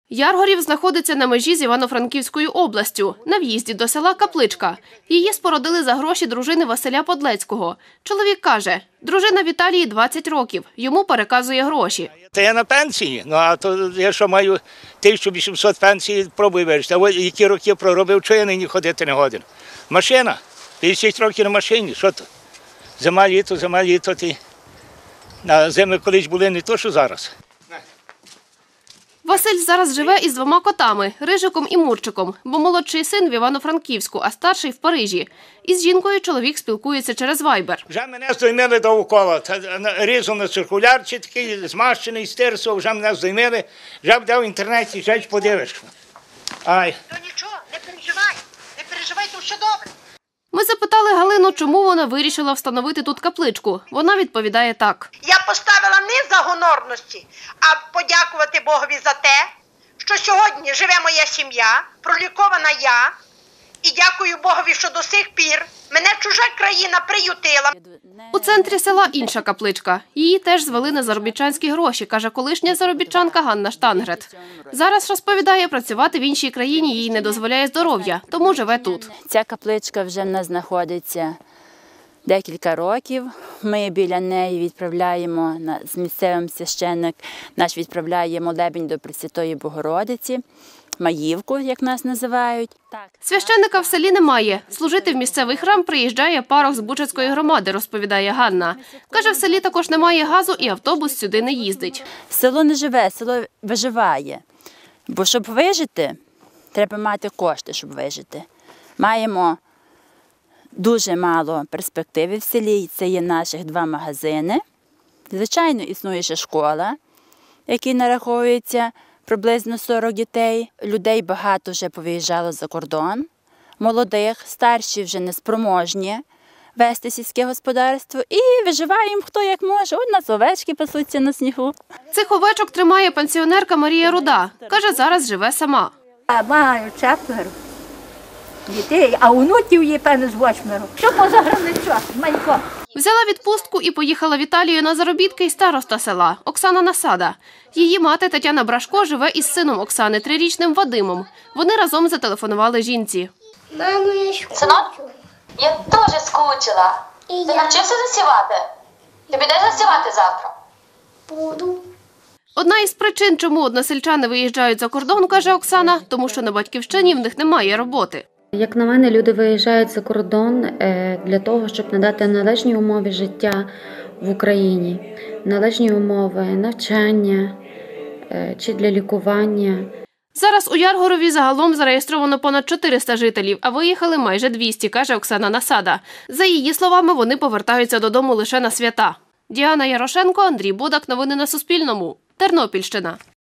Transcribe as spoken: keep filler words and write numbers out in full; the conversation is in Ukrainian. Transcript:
Яргорів знаходиться на межі з Івано-Франківською областю, на в'їзді до села Капличка. Її спорудили за гроші дружини Василя Подлецького. Чоловік каже, дружина Віталії двадцять років, йому переказує гроші. Та я на пенсії, ну а то я що маю тисячу вісімсот пенсії, пробую вирішити. А ось які роки проробив, що я нині ходити не годен. Машина, п'ятдесят років на машині, що то? Зима, літо, зима, літо, ти. А зими колись були не то, що зараз. Василь зараз живе із двома котами – Рижиком і Мурчиком, бо молодший син в Івано-Франківську, а старший в Парижі. Із жінкою чоловік спілкується через вайбер. Вже мене здоймили довкола. Різу на циркулярці такий, змащений, стирсов, вже мене здоймили. Вже буде в інтернеті, вже подивишся. Ай. Ну нічого, не переживай, не переживай, то все добре. Ми запитали Галину, чому вона вирішила встановити тут капличку. Вона відповідає так. Я поставила не за гонорності, а подякувати Богові за те, що сьогодні живе моя сім'я, пролікована я. І дякую Богові, що до сих пір мене чужа країна приютила. У центрі села інша капличка. Її теж звели на заробітчанські гроші, каже колишня заробітчанка Ганна Штангрет. Зараз, розповідає, працювати в іншій країні їй не дозволяє здоров'я, тому живе тут. Ця капличка вже в нас знаходиться декілька років. Ми біля неї відправляємо, з місцевим священник наш відправляє молебень до Пресвятої Богородиці. Маївку, як нас називають. Священника в селі немає. Служити в місцевий храм приїжджає парох з Бучацької громади, розповідає Ганна. Каже, в селі також немає газу і автобус сюди не їздить. Село не живе, село виживає. Бо щоб вижити, треба мати кошти, щоб вижити. Маємо дуже мало перспективи в селі. Це є наших два магазини. Звичайно, існує ще школа, який нараховується приблизно сорок дітей. Людей багато вже повиїжджало за кордон. Молодих, старші вже неспроможні вести сільське господарство. І виживаємо хто як може. От нас овечки пасуться на снігу. Цих овечок тримає пенсіонерка Марія Руда. Каже, зараз живе сама. Я маю четверо дітей, а онуків є, певно, з восьмеро. Що поза границю, Манько? Взяла відпустку і поїхала в Італію на заробітки й староста села Оксана Насада. Її мати Тетяна Брашко живе із сином Оксани, трирічним Вадимом. Вони разом зателефонували жінці. Мамо, я скучу. Синок, я теж скучила. І Ти я. навчився засівати? Ти підеш засівати завтра? Буду. Одна із причин, чому односельчани виїжджають за кордон, каже Оксана, тому що на батьківщині в них немає роботи. Як на мене, люди виїжджають за кордон для того, щоб надати належні умови життя в Україні. Належні умови навчання чи для лікування. Зараз у Яргорові загалом зареєстровано понад чотириста жителів, а виїхали майже двісті, каже Оксана Насада. За її словами, вони повертаються додому лише на свята. Діана Ярошенко, Андрій Будак. Новини на Суспільному. Тернопільщина.